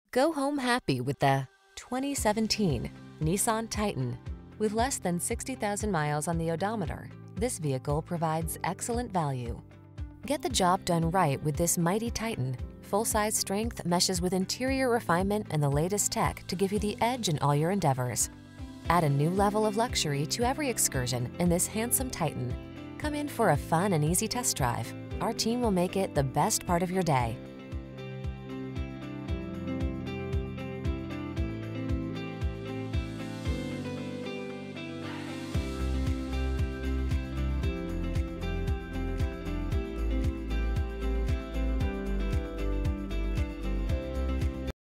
Go home happy with the 2017 Nissan Titan. With less than 60,000 miles on the odometer, this vehicle provides excellent value. Get the job done right with this mighty Titan. Full-size strength meshes with interior refinement and the latest tech to give you the edge in all your endeavors. Add a new level of luxury to every excursion in this handsome Titan. Come in for a fun and easy test drive. Our team will make it the best part of your day.